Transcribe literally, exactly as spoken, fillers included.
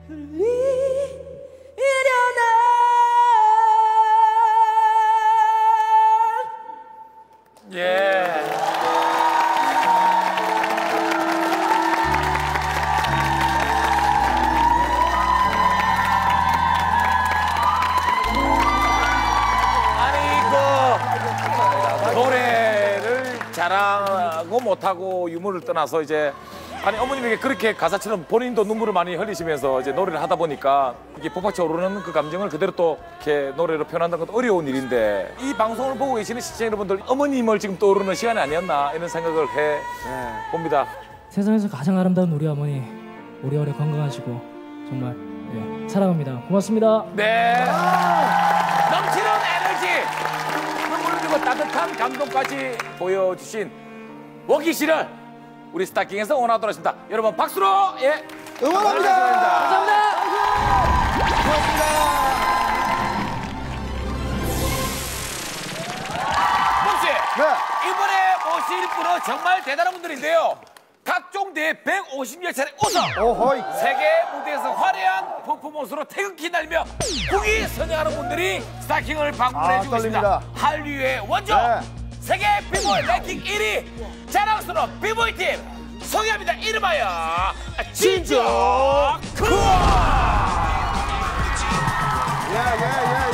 예. 노래를 잘하고 못하고 유머를 떠나서 이제 아니 어머님에게 그렇게 가사처럼 본인도 눈물을 많이 흘리시면서 이제 노래를 하다 보니까 이게 폭발적으로 오르는 그 감정을 그대로 또 이렇게 노래로 표현한다는 것도 어려운 일인데 이 방송을 보고 계시는 시청자 여러분들 어머님을 지금 떠오르는 시간이 아니었나 이런 생각을 해 봅니다. 세상에서 가장 아름다운 우리 어머니 오래오래 건강하시고 정말 예, 사랑합니다. 고맙습니다. 네. 넘치는 에너지. 그리고 따뜻한 감동까지 보여주신 워기 씨를 우리 스타킹에서 응원하도록 하겠습니다. 여러분 박수로 예 응원합니다. 감사합니다. 고맙습니다. 봄씨 네. 이번에 모실 분은 정말 대단한 분들인데요. 각종 대회 백오십여 차례 우승, 오호이. 세계 무대에서 화려한 퍼포먼스로 태극기 날며 국위 선양하는 분들이 스타킹을 방문해주고 아, 있습니다. 한류의 원조, 네. 세계 비보이 랭킹 일 위 자랑스러운 비보이 팀 소개합니다. 이름하여 진짜 크아. 예, 예, 예.